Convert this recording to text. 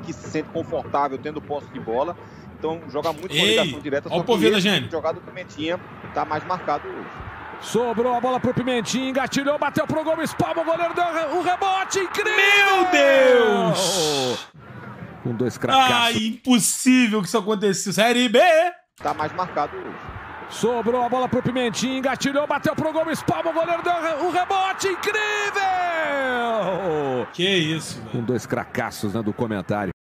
que se sente confortável tendo posse de bola. Então joga muito com ligação direta. Olha o Poveda, gente. Jogado do Pimentinha tá mais marcado hoje. Sobrou a bola pro Pimentinha, engatilhou, bateu pro gol, espalma, o goleiro deu o rebote, incrível! Meu Deus! Com 2 cracassos. Ah, impossível que isso acontecesse. Série B! Tá mais marcado hoje. Sobrou a bola pro Pimentinha, engatilhou, bateu pro gol, espalma, o goleiro deu o rebote, incrível! Que isso, velho. Com 2 cracassos, né, do comentário.